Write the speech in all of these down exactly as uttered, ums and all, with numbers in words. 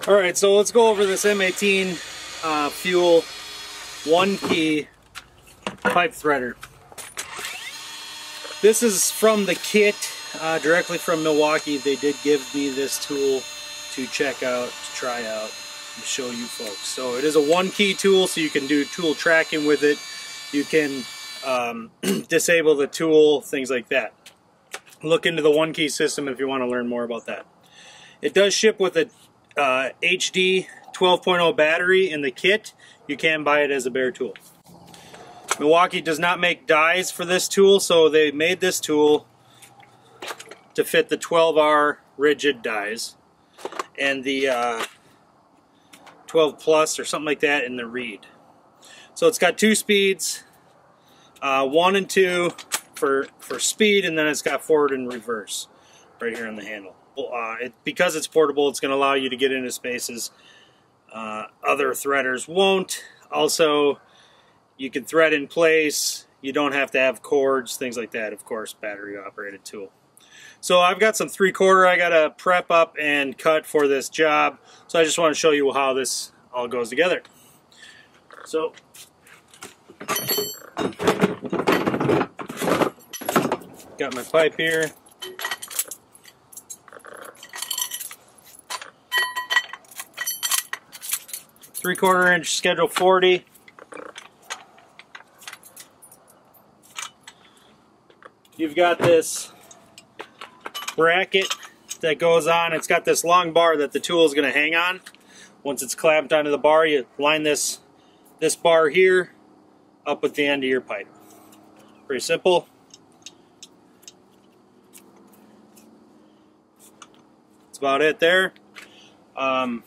Alright, so let's go over this M eighteen uh, fuel one key pipe threader. This is from the kit, uh, directly from Milwaukee. They did give me this tool to check out, to try out, and show you folks. So it is a one key tool, so you can do tool tracking with it. You can um, disable the tool, things like that. Look into the one key system if you want to learn more about that. It does ship with a uh, H D twelve point oh battery in the kit. You can buy it as a bare tool. Milwaukee does not make dies for this tool, so they made this tool to fit the twelve R rigid dies and the uh, twelve plus or something like that in the reed. So it's got two speeds, uh, one and two for for speed, and then it's got forward and reverse right here on the handle. Uh, it, because it's portable, it's going to allow you to get into spaces uh, other threaders won't. Also, you can thread in place. You don't have to have cords, things like that. Of course, battery operated tool. So I've got some three quarter I got to prep up and cut for this job. So I just want to show you how this all goes together. So got my pipe here. Three quarter inch schedule forty. You've got this bracket that goes on. It's got this long bar that the tool is going to hang on. Once it's clamped onto the bar, you line this this bar here up at the end of your pipe. Pretty simple. That's about it there. Um,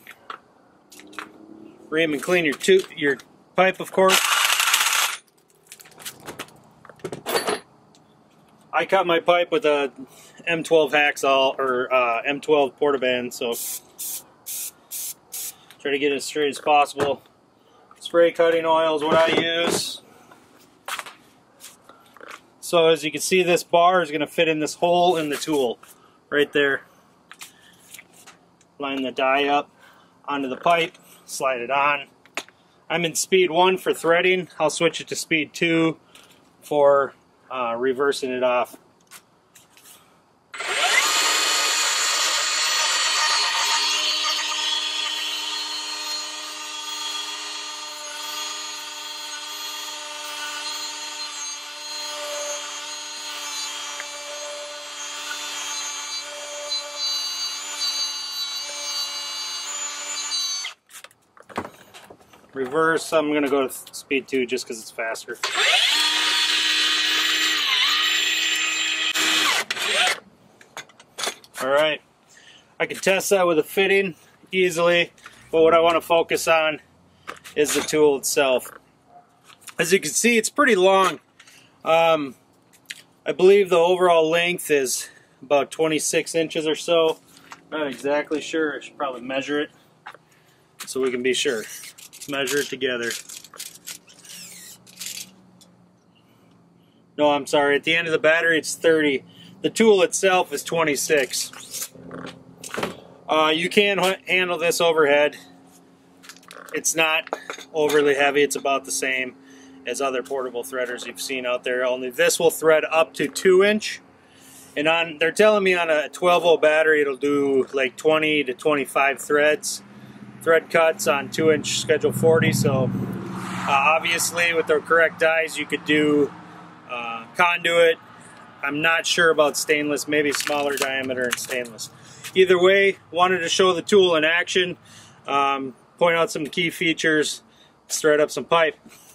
Ream and clean your tube, your pipe, of course. I cut my pipe with a M twelve hacksaw or uh, M twelve portaband, so try to get it as straight as possible. Spray cutting oil is what I use. So as you can see, this bar is going to fit in this hole in the tool right there. Line the die up onto the pipe, slide it on. I'm in speed one for threading. I'll switch it to speed two for uh, reversing it off. Reverse, I'm going to go to speed two just because it's faster. Alright, I can test that with a fitting easily, but what I want to focus on is the tool itself. As you can see, it's pretty long. Um, I believe the overall length is about twenty-six inches or so. Not exactly sure, I should probably measure it so we can be sure. Measure it together. No, I'm sorry. At the end of the battery, it's thirty. The tool itself is twenty-six. Uh, you can handle this overhead. It's not overly heavy. It's about the same as other portable threaders you've seen out there. Only this will thread up to two inch. And on, they're telling me on a twelve volt battery, it'll do like twenty to twenty-five threads. Thread cuts on two inch schedule forty, so uh, obviously with the correct dies you could do uh, conduit. I'm not sure about stainless, maybe smaller diameter in stainless. Either way, wanted to show the tool in action, um, point out some key features, thread up some pipe.